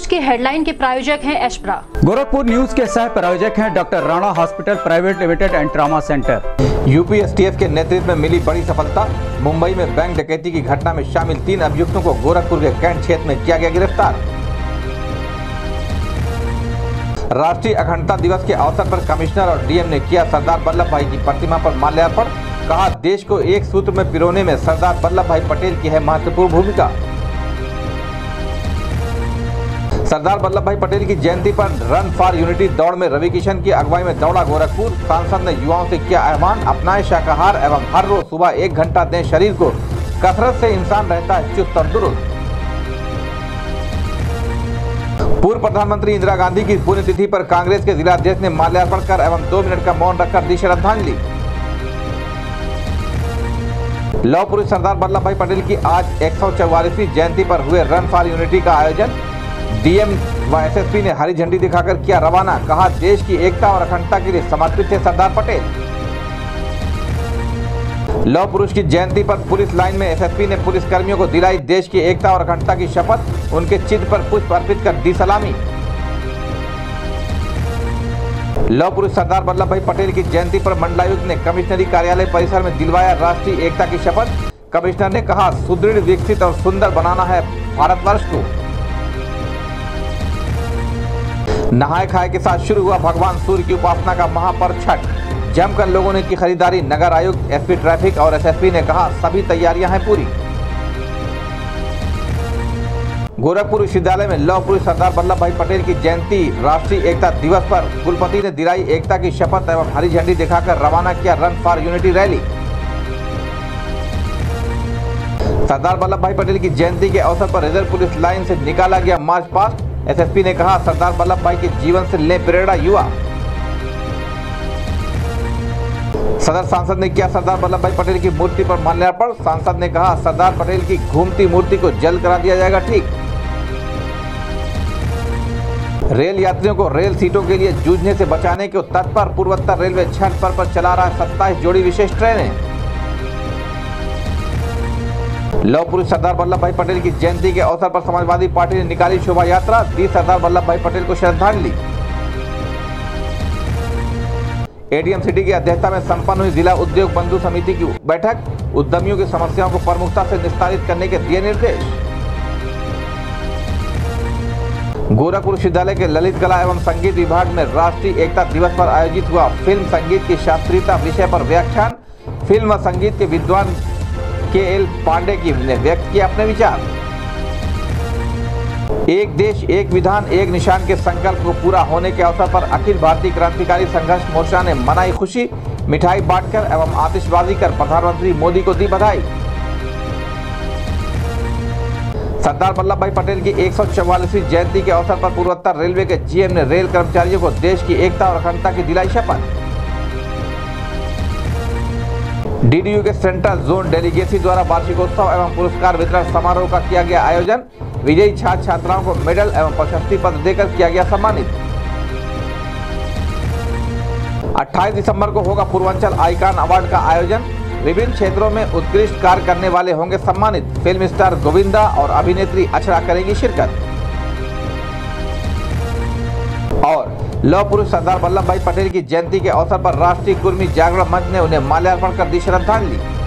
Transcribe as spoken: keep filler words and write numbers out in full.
News की headline के प्रायोजक हैं एशप्रा। गोरखपुर न्यूज के सह प्रायोजक हैं doctor Rana hospital private limited and trauma centre. UP STF के नेतृत्व में मिली बड़ी सफलता। मुंबई में बैंक डकैती की घटना में शामिल तीन अभियुक्तों को गोरखपुर के कैंट क्षेत्र में किया गया गिरफ्तार। राष्ट्रीय अखंडता दिवस के अवसर पर कमिश्नर और डीएम ने किया सरदार वल्लभ भाई की प्रतिमा पर माल्यार्पण। कहा, देश को एक सूत्र में पिरोने में सरदार वल्लभ भाई पटेल की है महत्वपूर्ण भूमिका। सरदार वल्लभ भाई पटेल की जयंती पर रन फॉर यूनिटी दौड़ में रवि किशन की अगुवाई में दौड़ा गोरखपुर। सांसद ने युवाओं से किया आह्वान, अपनाएं शाकाहार एवं हर रोज सुबह एक घंटा दें शरीर को। कसरत से इंसान रहता है चुस्त और दुरुस्त। पूर्व प्रधानमंत्री इंदिरा गांधी की पुण्यतिथि पर कांग्रेस के जिलाध्यक्ष ने माल्यार्पण कर एवं दो मिनट का मौन रखकर दी श्रद्धांजलि। लौह पुरुष सरदार वल्लभ भाई पटेल की आज एक सौ चौवालीसवीं जयंती पर हुए रन फॉर यूनिटी का आयोजन। डीएम व एसएसपी ने हरी झंडी दिखाकर किया रवाना। कहा, देश की एकता और अखंडता के लिए समर्पित थे सरदार पटेल। लौह पुरुष की जयंती पर पुलिस लाइन में एसएसपी ने पुलिस कर्मियों को दिलाई देश की एकता और अखंडता की शपथ। उनके चित्र पर पुष्प अर्पित कर दी सलामी। लौह पुरुष सरदार वल्लभ भाई पटेल की जयंती पर मंडलायुक्त ने कमिश्नरी कार्यालय परिसर में दिलवाया राष्ट्रीय एकता की शपथ। कमिश्नर ने कहा, सुदृढ़, विकसित और सुंदर बनाना है भारतवर्ष को। नहाए खाए के साथ शुरू हुआ भगवान सूर्य की उपासना का महापर्व छठ। जमकर लोगों ने की खरीदारी। नगर आयुक्त, एसपी ट्रैफिक और एसएसपी ने कहा, सभी तैयारियां हैं पूरी। गोरखपुर विश्वविद्यालय में लौह पुरुष सरदार वल्लभ भाई पटेल की जयंती राष्ट्रीय एकता दिवस पर कुलपति ने दिलाई एकता की शपथ एवं हरी झंडी दिखाकर रवाना किया run for unity rally. Sardar Vallabh Bhai Patel की जयंती के अवसर पर रिजर्व पुलिस लाइन से निकाला गया मार्च पास्ट। एसएसपी ने कहा, सरदार वल्लभ भाई के जीवन से ले प्रेरणा युवा। सदर सांसद ने किया सरदार वल्लभ भाई पटेल की मूर्ति पर माल्यार्पण। सांसद ने कहा, सरदार पटेल की घूमती मूर्ति को जल्द करा दिया जाएगा ठीक। रेल यात्रियों को रेल सीटों के लिए जूझने से बचाने के तत्पर पूर्वोत्तर रेलवे छठ पर्व पर चला रहा सत्ताईस जोड़ी विशेष ट्रेनें। लौह पुरुष सरदार वल्लभ भाई पटेल की जयंती के अवसर पर समाजवादी पार्टी ने निकाली शोभा यात्रा। दी सरदार वल्लभ भाई पटेल को श्रद्धांजलि। एडीएम सिटी की अध्यक्षता में संपन्न हुई जिला उद्योग बंधु समिति की बैठक। उद्यमियों की समस्याओं को प्रमुखता से निस्तारित करने के दिए निर्देश। गोरखपुर विश्वविद्यालय के ललित कला एवं संगीत विभाग में राष्ट्रीय एकता दिवस पर आयोजित हुआ फिल्म संगीत की शास्त्रीयता विषय पर व्याख्यान। फिल्म व संगीत के विद्वान के एल पांडे की ने व्यक्त किए अपने विचार। एक देश एक विधान एक निशान के संकल्प को पूरा होने के अवसर पर अखिल भारतीय क्रांतिकारी संघर्ष मोर्चा ने मनाई खुशी। मिठाई बांटकर एवं आतिशबाजी कर प्रधानमंत्री मोदी को दी बधाई। सरदार वल्लभ भाई पटेल की एक सौ चौवालीसवीं जयंती के अवसर पर पूर्वोत्तर रेलवे के जीएम ने रेल कर्मचारियों को देश की एकता और अखंडता की दिलाई शपथ। डीडीयू के सेंट्रल जोन डेलीगेसी द्वारा वार्षिकोत्सव एवं पुरस्कार वितरण समारोह का किया गया आयोजन। विजयी छात्र छात्राओं को मेडल एवं प्रशस्ति पत्र देकर किया गया सम्मानित। अट्ठाईस दिसंबर को होगा पूर्वांचल आइकॉन अवार्ड का आयोजन। विभिन्न क्षेत्रों में उत्कृष्ट कार्य करने वाले होंगे सम्मानित। फिल्म स्टार गोविंदा और अभिनेत्री अक्षरा करेंगी शिरकत। और लौह पुरुष सरदार वल्लभ भाई पटेल की जयंती के अवसर पर राष्ट्रीय कुर्मी जागरण मंच ने उन्हें माल्यार्पण कर दी श्रद्धांजलि।